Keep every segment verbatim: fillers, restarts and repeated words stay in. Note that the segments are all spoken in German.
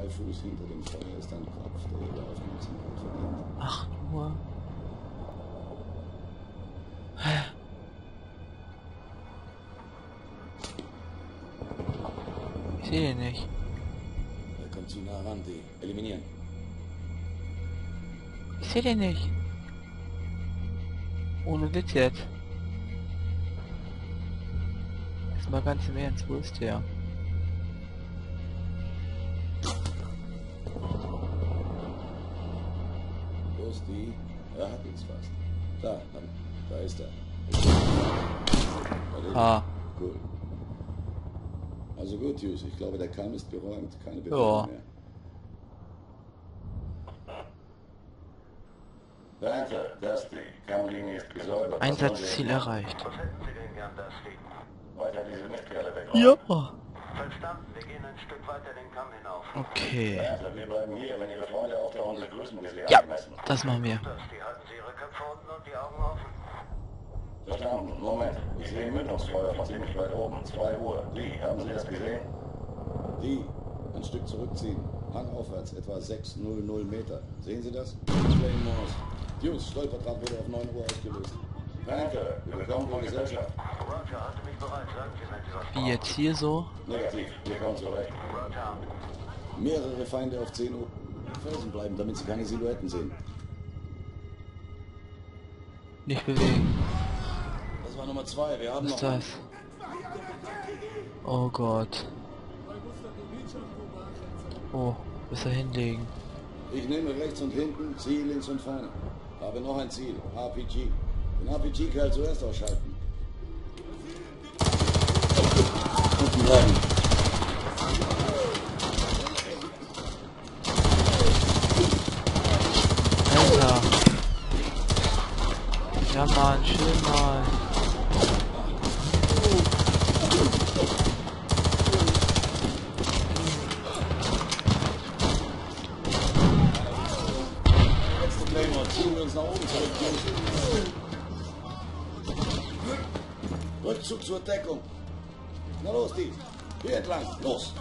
Fuß hinter dem Feuer ist ein Kopf, der ihre Aufmerksamkeit verdient. Ach nur. Ich sehe den nicht. Er kommt zu nah ran, die eliminieren. Ich sehe den nicht. Ohne Witz jetzt. Jetzt mal ganz im Ernst, wo ist der? Wo ist die? Er hat uns fast. Da, Mann, da ist er. Ah. Cool. Also gut, Hughes, ich glaube, der Keim ist geräumt. Keine Befehle Ja. mehr. Danke, Dusty. Kammlinie ist gesäubert. Einsatzziel erreicht. Was hätten Sie denn gern, Dusty? Weiter diese Mitkerle weg. Ja. Verstanden, wir gehen ein Stück weiter den Kamm hinauf. Okay. Also, wir bleiben hier. Wenn Ihre Freunde auftauchen, begrüßen wir sie Ja, angemessen. das machen wir. Dusty, halten Sie Ihre Köpfe unten und die Augen offen. Verstanden. Moment. Ich sehe Mündungsfeuer von ziemlich weit oben. zwei Uhr. Lee, haben Sie das gesehen? Die. Ein Stück zurückziehen. Hangaufwärts, etwa sechshundert Meter. Sehen Sie das? Train Morse. Hughes, Stolperdraht wurde auf neun Uhr ausgelöst. Danke. Wir bekommen die Gesellschaft. Roger, halte mich bereit. Sagen Sie, wenn Sie was Wie brauchen. jetzt hier so? Negativ. Wir kommen zurecht. Roger. Mehrere Feinde auf zehn Uhr. Felsen bleiben, damit Sie keine Silhouetten sehen. Nicht bewegen. Das war Nummer zwei. Wir haben Was ist noch... das? Oh Gott. Oh, bis er hinlegen. Ich nehme rechts und hinten, ziehe links und vorne. Habe noch ein Ziel, R P G. Den R P G-Kerl zuerst ausschalten. Unten bleiben. Alter. Ja Mann, schön mal. Letzte Claymore, ziehen wir uns nach oben zurück. Rückzug zur Deckung. Na los, die. Hier entlang. Los.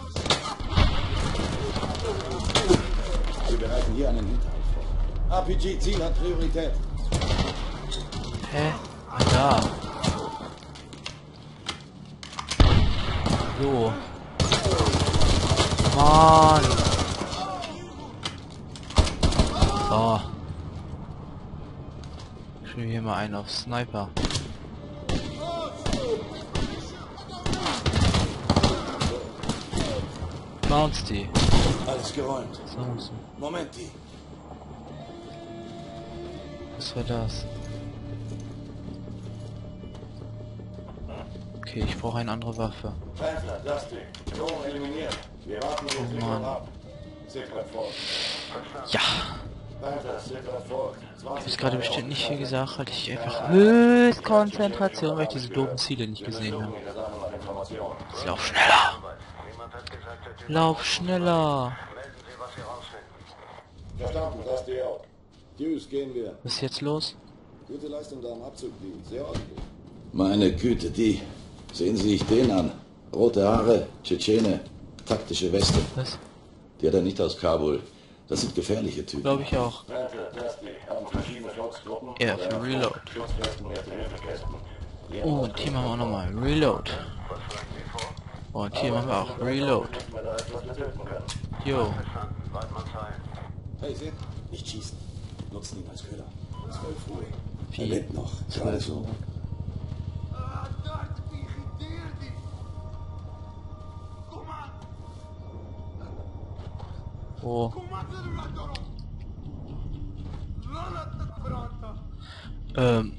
Wir bereiten hier einen Hinterhalt vor. R P G-Ziel hat Priorität. Hä? Ah, da. So. Mann. So. Ich will hier mal einen auf Sniper. Bounce die. Alles geräumt. So. Moment, die. Was war das? Okay, ich brauche eine andere Waffe. Pfeiffer, Dusty. Drohung eliminiert. Wir warten jetzt Oh wieder Mann. ab. Sitter folgt. Ja! Pfeiffer, Sitter folgt. Ich habe es gerade bestimmt nicht viel gesagt, hatte ich einfach höchst Konzentration, weil ich diese doofen Ziele nicht gesehen habe. Jetzt lauf schneller! Niemand hat gesagt, dass Sie... Lauf schneller! Melden Sie, was Sie rausfinden. Verstanden, Dusty auch. Hughes, gehen wir. Was ist jetzt los? Gute Leistung da am Abzug, die. Sehr ordentlich. Meine Güte, die. Sehen Sie sich den an. Rote Haare, Tschetschene, taktische Weste. Was? Die hat er nicht aus Kabul. Das sind gefährliche Typen. Glaube ich auch. Ja, für Reload. Oh, und hier machen wir auch nochmal Reload. Oh, und hier machen wir auch Reload. Jo. Hey, seht, nicht schießen. Nutzen ihn als Köder. zwölf Uhr. Wie? Er lebt noch. Gerade so. Oh. Ähm.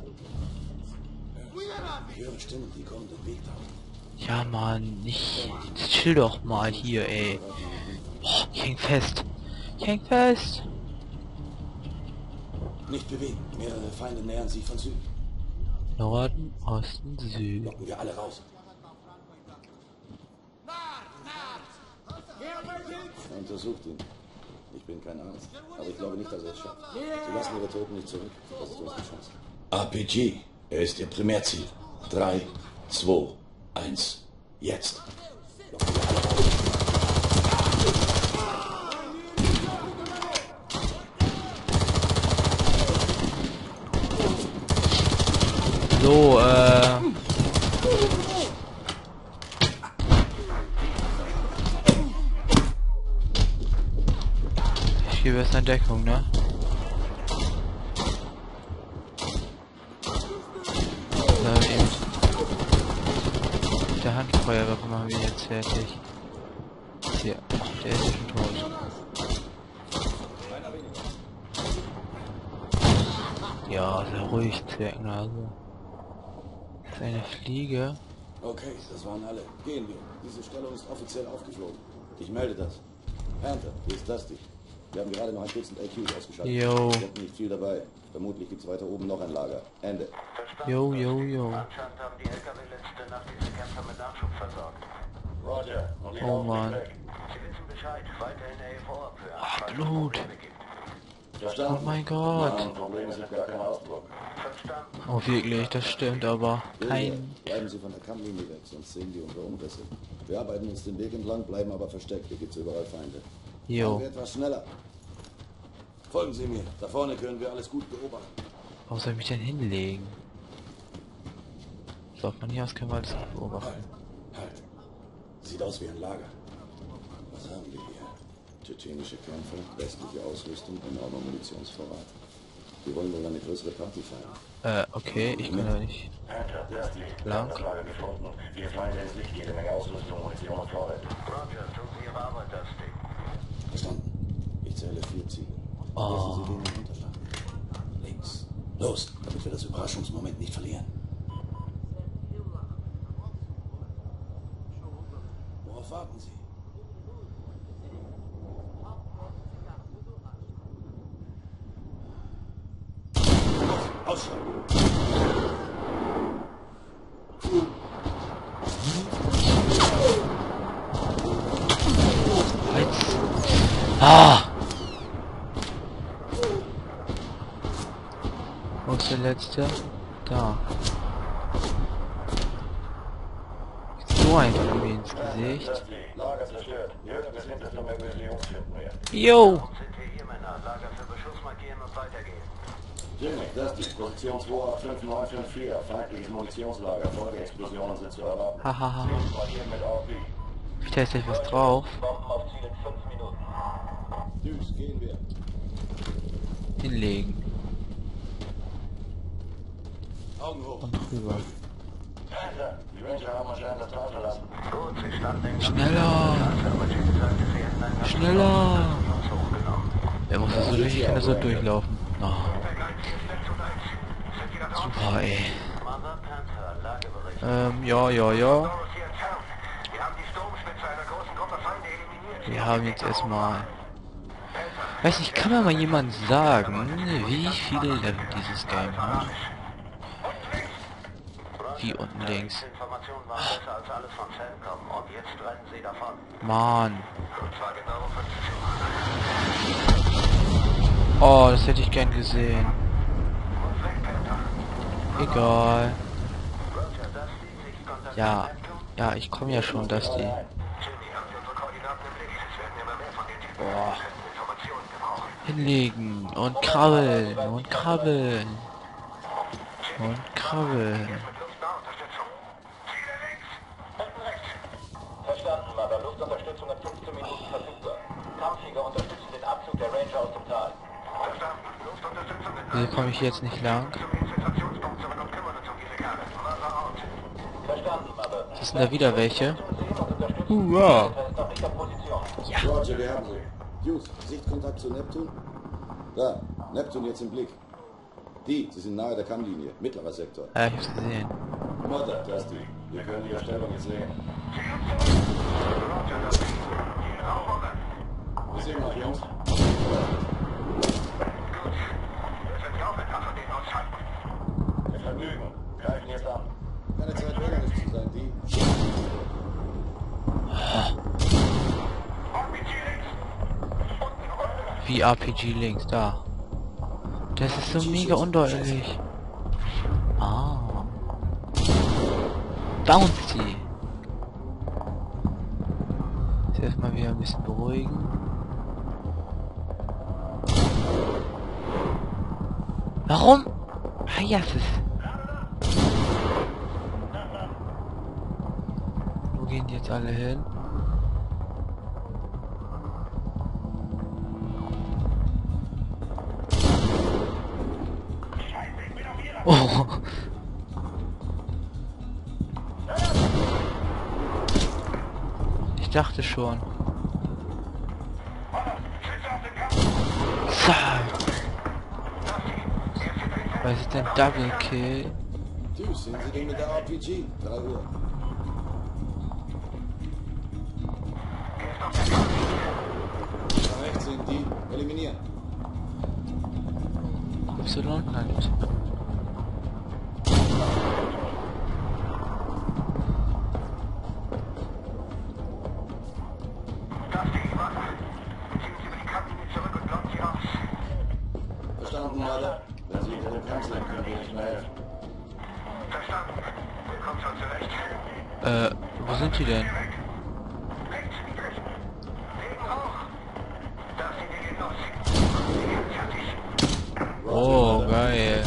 Ich höre Stimmen, die kommen den Weg da. Ja, Mann, nicht. Chill doch mal hier, ey. Boah, ich häng fest. Ich häng fest. Nicht bewegen. Mehrere Feinde nähern sich von Süden. Norden, Osten, Süden. Locken wir alle raus. Er untersucht ihn. Ich bin kein Arzt, aber ich glaube nicht, dass er es schafft. Sie lassen ihre Toten nicht zurück. Das ist unsere Chance. R P G, er ist ihr Primärziel. Drei, zwei, eins, jetzt. Locken wir alle raus. viel besser in Deckung, ne? Na, eben. Der Handfeuerwaffe machen wir jetzt fertig. Hier, der ist schon tot. Ja, sehr ruhig, Zwergnase. Das ist eine Fliege. Okay, das waren alle. Gehen wir. Diese Stellung ist offiziell aufgeflogen. Ich melde das. Panther, hier ist Dusty. Wir haben gerade noch ein Dutzend A Qs ausgeschaltet. Jo. Ich habe nicht viel dabei. Vermutlich gibt es weiter oben noch ein Lager. Ende. Jo, jo, jo. Anscheinend haben die L K W-letzte Nacht diese Kämpfer mit Nachschub versorgt. Roger. Und die Oh Mann. Sie wissen Bescheid. Weiterhin A F O abhören. Ach, falls es Blut. Probleme gibt. Verstanden? Oh mein Gott. Nein, Problem ist gar kein Ausdruck. Verstanden. Oh wirklich, das stimmt aber. Kein... Bleiben Sie von der Kammlinie weg, sonst sehen die unsere Umrisse. Wir arbeiten uns den Weg entlang, bleiben aber versteckt. Hier gibt's überall Feinde. Machen Jo. wir etwas schneller. Folgen Sie mir. Da vorne können wir alles gut beobachten. Wo soll ich mich denn hinlegen? So, von hier aus können wir alles gut beobachten. Halt. Sieht aus wie ein Lager. Was haben wir hier? Tschetschenische Kämpfer, westliche Ausrüstung, enormer Munitionsvorrat. Wir wollen wohl eine größere Party feiern. Äh, okay, ich kann da nicht Panther, Dusty, lang. das Lager gefunden. Wir fallen ins Licht, jede Menge Ausrüstung, Munition und Vorräte. Roger, tun Sie Ihre Arbeit, Dusty. Verstanden. Ich zähle vier Ziele. Oh. Lassen Sie den im Hinterstand. Links. Los, damit wir das Überraschungsmoment nicht verlieren. Worauf warten Sie? Ausschalten. Jetzt. Ah! Wo ist der letzte? Da. So einfach irgendwie ins Gesicht. Dusty, Lager zerstört. Jürgen, bis hinterst noch irgendwelche Jungs finden wir. Jo! Sind wir hier, Männer. Lager für Beschuss markieren und weitergehen. Jimmy, Dusty, Position zwei acht fünf neun fünf vier, feindliches Munitionslager, Folgeexplosionen sind zu erwarten. Hahaha. Markieren mit R P. Ich teste etwas drauf. Bomben auf Ziel in fünf Minuten. Düs, gehen wir. Hinlegen. Augen hoch. Und rüber. Panther, die Ranger haben anscheinend das Tal verlassen. Gut, Sie standen in Schneller! aber die gesagt, Sie hätten einen Schneller! Ganzjährigen hochgenommen. Er muss so durch, ich kann das so durchlaufen. Oh. Super, ey. Mother Panther, Lagebericht. Ähm, ja, ja, ja. Wir haben die Sturmspitze einer großen Gruppe Feinde eliminiert. Wir haben jetzt erstmal... Weiß nicht, kann mir mal jemand sagen, wie viele Level dieses Game hat? Wie unten links. Die Informationen waren besser als alles von Cellcom und jetzt rennen sie davon. Mann. Und zwar genau fünfzehn. Oh, das hätte ich gern gesehen. Und weg, Panther. Egal. Roger, Dusty, Sichtkontakt Ja, mit Neptune. ja, ich komme ja schon, dass die... Jimmy, haben Sie unsere Koordinaten im Blick? Es werden immer mehr von den Typen. Boah. Wir könnten Informationen gebrauchen. Hinlegen und krabbeln und krabbeln und krabbeln. Mit Luftnahunterstützung. Ziele links. Hinten rechts. Verstanden, aber Luftunterstützung in fünfzehn Minuten verfügbar. Kampfjäger unterstützen den Abzug der Ranger aus dem Tal. Verstanden. Luftunterstützung in Hier komme ich jetzt nicht lang. zum Infiltrationspunkt zurück und kümmern uns um diese Kerle. Mother out. Verstanden, aber... Was sind da wieder welche? Sehen und unterstützen. Hurra! Er ist noch nicht auf Position. Roger, wir haben sie. Hughes, Sichtkontakt zu Neptun? Da, Neptun jetzt im Blick. Die, sie sind nahe der Kammlinie, mittlerer Sektor. Ja, ich hab's gesehen. Mutter, Dusty, wir können die Erstellung jetzt sehen. Roger, Dusty. Die Rauchungen. Wir sehen noch, Jungs. Gut. Wir sind auch etwas von denen ausschalten. Wir Vergnügen. Greifen jetzt an. Keine Zeit, ärgerlich zu sein, die. Wie R P G links, da. Das ist so mega undeutlich. Ah. Bouncy. Jetzt erstmal wieder ein bisschen beruhigen. Warum? Hayasses. Wo gehen die jetzt alle hin? Oh. Ich dachte schon. Zack. Was ist denn Double Kill? Tschüss, sehen Sie den mit der R P G? drei Uhr. Da rechts sind die. Eliminieren. Y halt. Verstanden, Leute? Wenn Sie hinter dem Kampf sind, können wir nicht mehr helfen. Verstanden. Kommt schon zurecht. Äh, wo sind die denn? Rechts, niedrig. Legen hoch. Da sind die gehen los. Fertig. Oh, geil.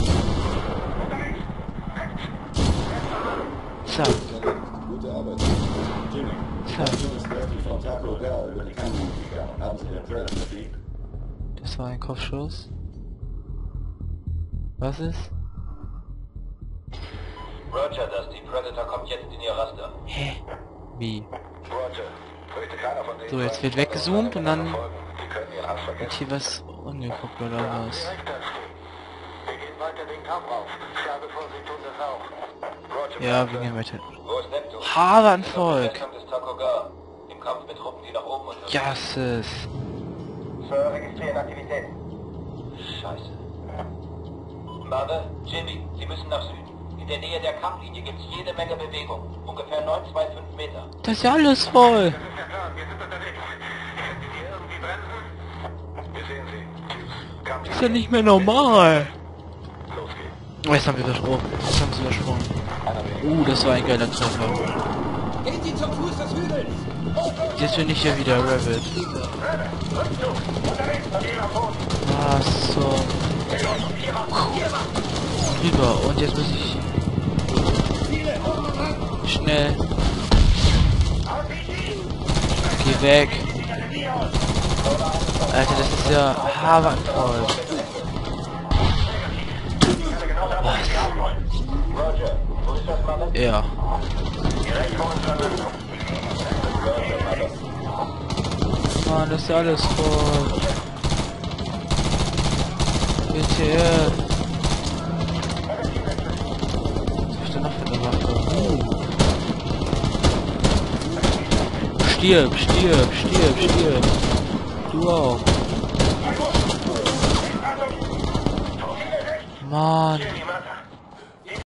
Zack, Gute Arbeit. Jimmy, zack. du bist wirklich von Taco Bell über die Kante gegangen. Haben Sie den Predator besiegt? Das war ein Kopfschuss. Was ist? Roger, das die Predator kommt jetzt in ihr Raster. Hä? Wie? Roger. Fürchte keiner von denen. So, jetzt wird weggezoomt und dann Die können ihren Hass wird vergessen. hier was angeguckt oder was? Direkt da stehen. Wir gehen weiter den Kamm rauf. Schlage vor, sie tun das auch. Roger. Ja, wir gehen weiter. Wo ist Neptun? Havanvolk! Kampf des Takogar. Im Kampf mit Truppen, die nach oben und... Jasses! Sir, registrieren Aktivitäten. Scheiße. Mother, Jimmy, Sie müssen nach Süden. In der Nähe der Kampflinie gibt es jede Menge Bewegung. Ungefähr neun Komma fünfundzwanzig Meter. Das ist ja alles voll! Das ist der Plan. Wir sind unterwegs. Können Sie hier irgendwie bremsen? Wir sehen Sie. Kampf. Das ist ja nicht mehr normal! Los geht's. Oh, jetzt haben wir übersprungen. Jetzt haben sie übersprungen. Uh, das war ein geiler Treffer. Gehen Sie zum Fuß des Hügels! Jetzt bin ich ja wieder Rabbit. Was so. Rüber. Und jetzt muss ich... Schnell. Geh weg. Alter, das ist ja Havanvolk. Roger, wo ist das, Mother? Ja. Mann, das ist ja alles voll. W T F. Was hab ich denn noch für eine Waffe? Uh. Stirb, stirb, stirb, stirb. Du auch. Mann. Jimmy, Mother.